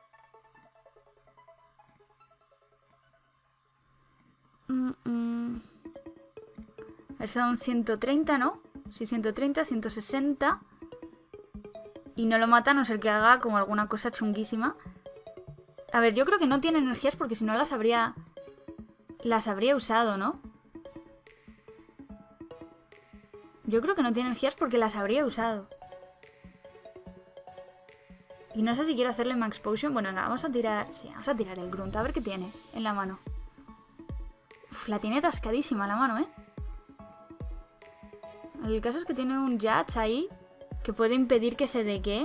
Mm -mm. A ver, son ciento treinta, ¿no? Sí, ciento treinta, ciento sesenta. Y no lo mata a no ser que haga como alguna cosa chunguísima. A ver, yo creo que no tiene energías porque si no las habría... Las habría usado, ¿no? Yo creo que no tiene energías porque las habría usado. Y no sé si quiero hacerle Max Potion. Bueno, venga, vamos a tirar... Sí, vamos a tirar el Grunt. A ver qué tiene en la mano. Uf, la tiene atascadísima la mano, ¿eh? El caso es que tiene un Judge ahí que puede impedir que se dequee.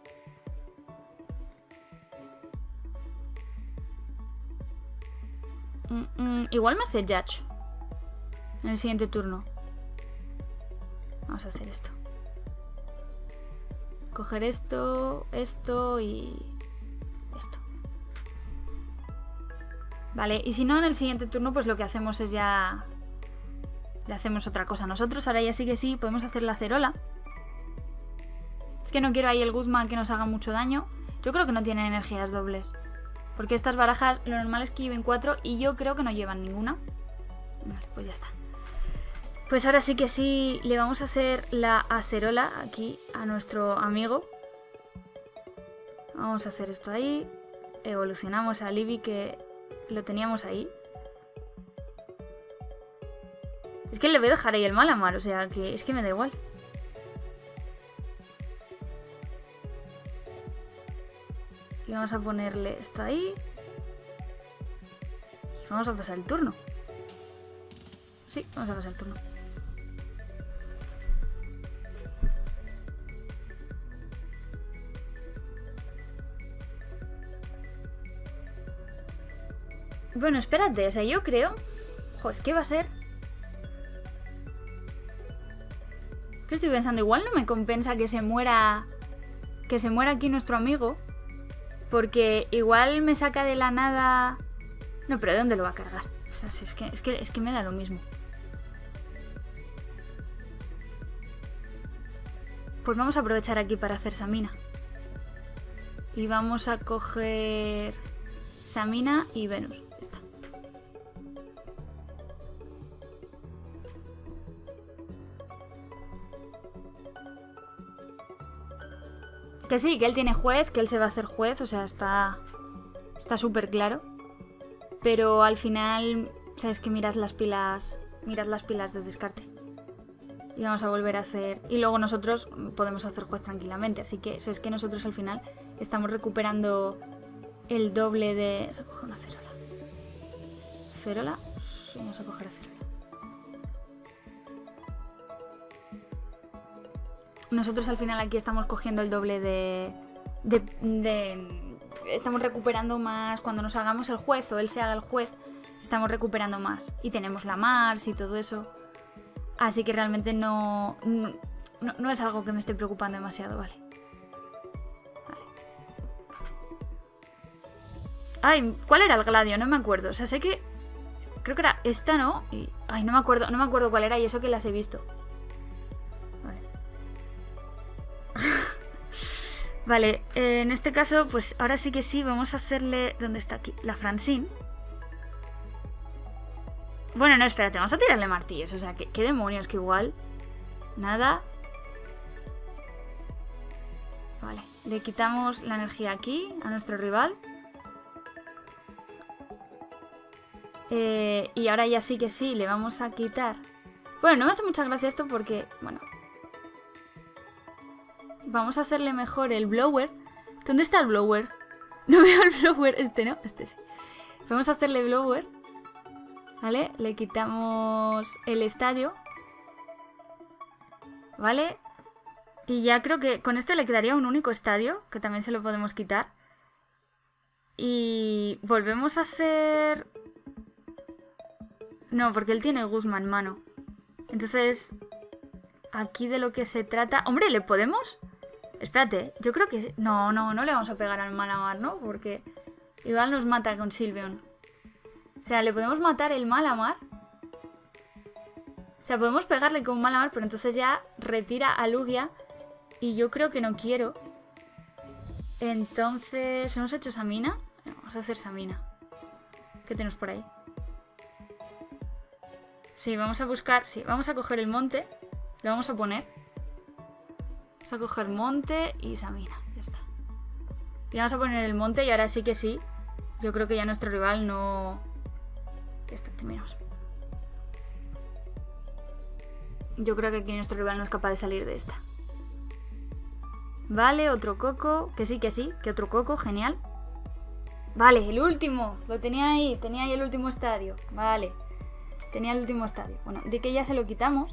Mm, mm, igual me hace Judge en el siguiente turno. Vamos a hacer esto. coger esto, esto y esto. Vale, y si no, en el siguiente turno pues lo que hacemos es ya... Le hacemos otra cosa nosotros. Ahora ya sí que sí, podemos hacer la acerola. Es que no quiero ahí el Guzmán que nos haga mucho daño. Yo creo que no tienen energías dobles. Porque estas barajas, lo normal es que lleven cuatro y yo creo que no llevan ninguna. Vale, pues ya está. Pues ahora sí que sí, le vamos a hacer la acerola aquí a nuestro amigo. Vamos a hacer esto ahí. Evolucionamos a Libby, que lo teníamos ahí. Es que le voy a dejar ahí el Malamar, o sea, que es que me da igual. Y vamos a ponerle esto ahí. Y vamos a pasar el turno. Sí, vamos a pasar el turno. Bueno, espérate, o sea, yo creo... Jo, es que va a ser... Es que estoy pensando, igual no me compensa que se muera... Que se muera aquí nuestro amigo. Porque igual me saca de la nada... No, pero ¿de dónde lo va a cargar? O sea, es que, es que, es que me da lo mismo. Pues vamos a aprovechar aquí para hacer Samina. Y vamos a coger... Samina y Venus. Esta. Que sí, que él tiene juez, que él se va a hacer juez, o sea, está está súper claro. Pero al final, sabes que mirad las pilas, mirad las pilas de descarte. Y vamos a volver a hacer... Y luego nosotros podemos hacer juez tranquilamente, así que es que nosotros al final estamos recuperando el doble de... Vamos a coger una cerola. Cerola, vamos a coger a cerola. Nosotros al final aquí estamos cogiendo el doble de, de, de... Estamos recuperando más cuando nos hagamos el juez o él se haga el juez. Estamos recuperando más. Y tenemos la Mars y todo eso. Así que realmente no, no, no es algo que me esté preocupando demasiado, ¿vale? Vale. Ay, ¿cuál era el Gladio? No me acuerdo. O sea, sé que... Creo que era esta, ¿no? Y, ay, no me acuerdo, no me acuerdo cuál era y eso que las he visto. Vale, eh, en este caso, pues ahora sí que sí, vamos a hacerle... ¿Dónde está aquí? La Francine. Bueno, no, espérate, vamos a tirarle martillos, o sea, ¿qué, qué demonios? Que igual... Nada. Vale, le quitamos la energía aquí a nuestro rival. Eh, y ahora ya sí que sí, le vamos a quitar... Bueno, no me hace mucha gracia esto porque, bueno... Vamos a hacerle mejor el blower. ¿Dónde está el blower? No veo el blower. Este no, este sí. Vamos a hacerle blower. ¿Vale? Le quitamos el estadio. ¿Vale? Y ya creo que con este le quedaría un único estadio, que también se lo podemos quitar. Y volvemos a hacer... No, porque él tiene Guzmán, mano. Entonces, aquí de lo que se trata... ¡Hombre, ¿le podemos...! Espérate, yo creo que... No, no, no le vamos a pegar al Malamar, ¿no? Porque igual nos mata con Sylveon. O sea, le podemos matar el Malamar. O sea, podemos pegarle con Malamar, pero entonces ya retira a Lugia. Y yo creo que no quiero. Entonces... ¿Hemos hecho Samina? Vamos a hacer Samina. ¿Qué tenemos por ahí? Sí, vamos a buscar... Sí, vamos a coger el monte. Lo vamos a poner. Vamos a coger monte y Samina. Ya está. Y vamos a poner el monte y ahora sí que sí. Yo creo que ya nuestro rival no... Ya está, terminamos. Yo creo que aquí nuestro rival no es capaz de salir de esta. Vale, otro coco. Que sí, que sí, que otro coco, genial. Vale, el último. Lo tenía ahí, tenía ahí el último estadio. Vale. Tenía el último estadio. Bueno, de que ya se lo quitamos.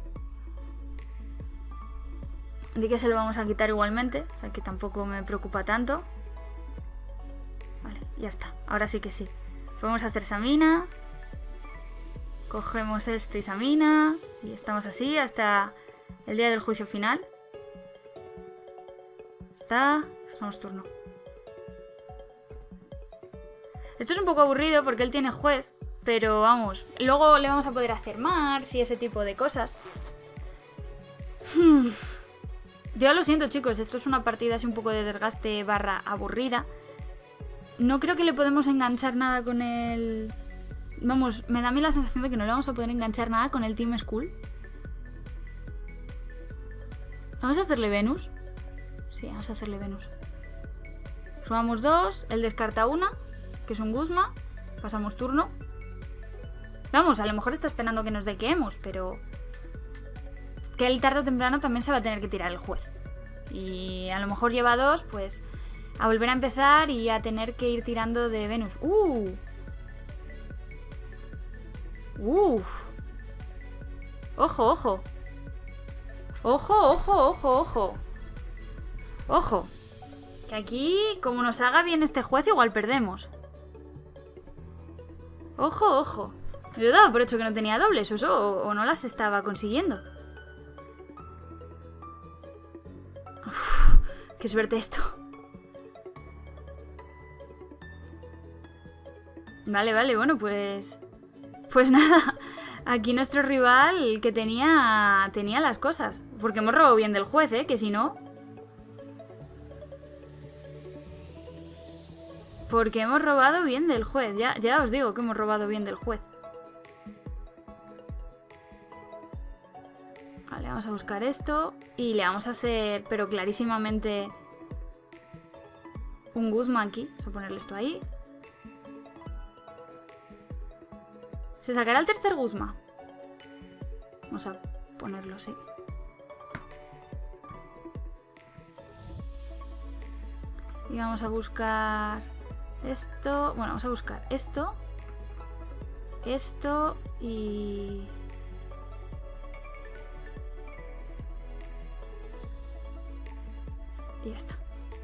De que se lo vamos a quitar igualmente. O sea que tampoco me preocupa tanto. Vale, ya está. Ahora sí que sí. Vamos a hacer Samina. Cogemos esto y Samina. Y estamos así hasta el día del juicio final. está. Pasamos turno. Esto es un poco aburrido porque él tiene juez, pero vamos, luego le vamos a poder hacer más y ese tipo de cosas. Hmm. Yo lo siento, chicos, esto es una partida así un poco de desgaste barra aburrida. No creo que le podemos enganchar nada con el... Vamos, me da a mí la sensación de que no le vamos a poder enganchar nada con el Team Skull. ¿Vamos a hacerle Venus? Sí, vamos a hacerle Venus. Sumamos dos, él descarta una, que es un Guzma. Pasamos turno. Vamos, a lo mejor está esperando que nos dequeemos, pero... que él tarde o temprano también se va a tener que tirar el juez. Y a lo mejor lleva dos, pues... a volver a empezar y a tener que ir tirando de Venus. ¡Uh! ¡Uf! ¡Ojo, ojo! ¡Ojo, ojo, ojo, ojo! ¡Ojo! Que aquí, como nos haga bien este juez, igual perdemos. ¡Ojo, ojo! Me lo he dado por hecho que no tenía dobles, o, o, o no las estaba consiguiendo. Uf, ¡qué suerte esto! Vale, vale, bueno, pues... Pues nada, aquí nuestro rival que tenía tenía las cosas. Porque hemos robado bien del juez, ¿eh? Que si no... Porque hemos robado bien del juez. Ya, ya os digo que hemos robado bien del juez. Vale, vamos a buscar esto. Y le vamos a hacer, pero clarísimamente... un Guzma aquí. Vamos a ponerle esto ahí. Se sacará el tercer Guzma. Vamos a ponerlo así. Y vamos a buscar esto. Bueno, vamos a buscar esto. Esto y... y esto.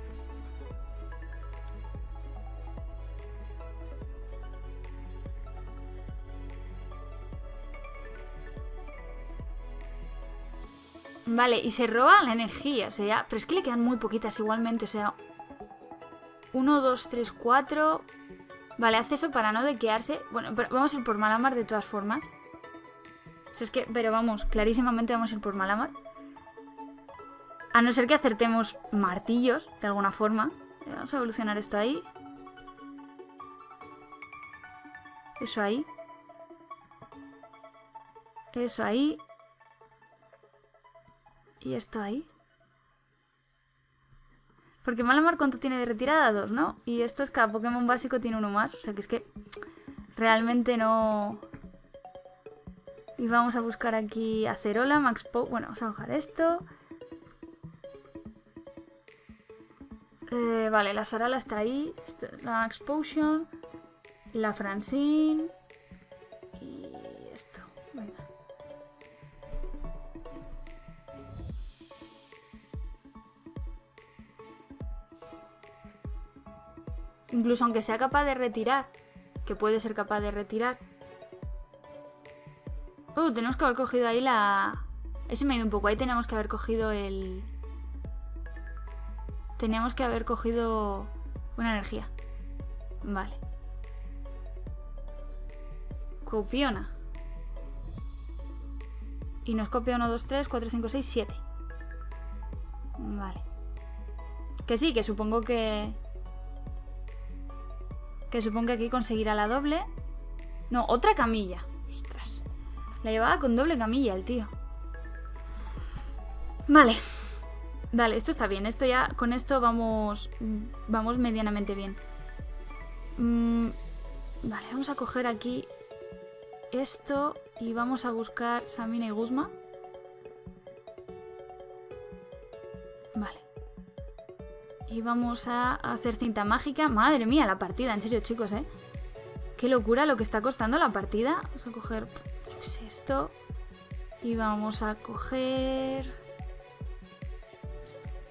Vale, y se roba la energía, o sea, ya... pero es que le quedan muy poquitas igualmente, o sea... uno, dos, tres, cuatro... Vale, hace eso para no dequearse. Bueno, pero vamos a ir por Malamar de todas formas. O sea, es que... pero vamos, clarísimamente vamos a ir por Malamar. A no ser que acertemos martillos, de alguna forma. Vamos a evolucionar esto ahí. Eso ahí. Eso ahí. Y esto ahí. Porque Malamar, ¿cuánto tiene de retirada? Dos, ¿no? Y esto es cada Pokémon básico tiene uno más. O sea que es que realmente no... Y vamos a buscar aquí Acerola, Max Po... Bueno, vamos a bajar esto. Eh, vale, la Sarala está ahí. La Max Potion. La Francine. Y esto. Venga. Incluso aunque sea capaz de retirar, que puede ser capaz de retirar. Uh, tenemos que haber cogido ahí la... Ese me ha ido un poco. Ahí teníamos que haber cogido el... Teníamos que haber cogido una energía. Vale. Copiona. Y nos copia uno, dos, tres, cuatro, cinco, seis, siete. Vale. Que sí, que supongo que... Que supongo que aquí conseguirá la doble. No, otra camilla. Ostras. La llevaba con doble camilla el tío. Vale. Vale, esto está bien. Esto ya, con esto vamos... Vamos medianamente bien. Mm, vale, vamos a coger aquí esto y vamos a buscar Samina y Guzma. Vale. Y vamos a hacer cinta mágica. Madre mía, la partida, en serio, chicos, ¿eh? Qué locura lo que está costando la partida. Vamos a coger, yo qué sé, esto. Y vamos a coger... esto.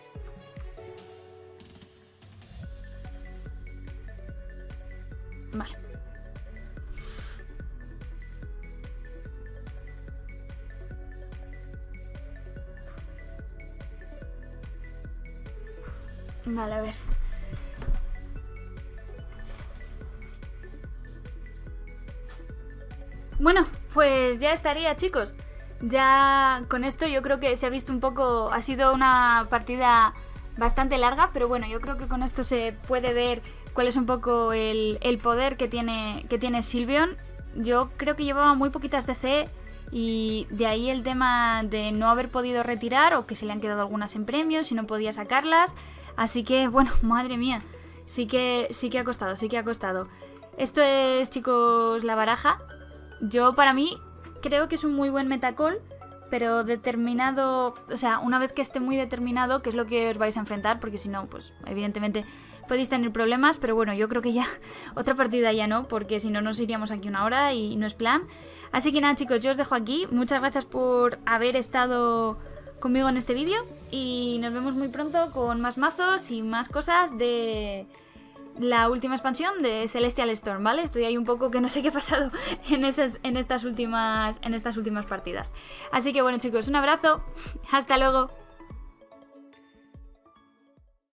Vale. Vale, a ver. Bueno, pues ya estaría, chicos. Ya con esto yo creo que se ha visto un poco... Ha sido una partida bastante larga, pero bueno, yo creo que con esto se puede ver cuál es un poco el, el poder que tiene, que tiene Sylveon. Yo creo que llevaba muy poquitas D C y de ahí el tema de no haber podido retirar o que se le han quedado algunas en premios y no podía sacarlas. Así que, bueno, madre mía, sí que, sí que ha costado, sí que ha costado. Esto es, chicos, la baraja. Yo, para mí, creo que es un muy buen metacall, pero determinado, o sea, una vez que esté muy determinado, que es lo que os vais a enfrentar, porque si no, pues evidentemente podéis tener problemas, pero bueno, yo creo que ya otra partida ya no, porque si no nos iríamos aquí una hora y no es plan. Así que nada, chicos, yo os dejo aquí. Muchas gracias por haber estado conmigo en este vídeo y nos vemos muy pronto con más mazos y más cosas de... la última expansión de Celestial Storm, ¿vale? Estoy ahí un poco que no sé qué ha pasado en, esas, en, estas últimas, en estas últimas partidas. Así que bueno, chicos, un abrazo. Hasta luego.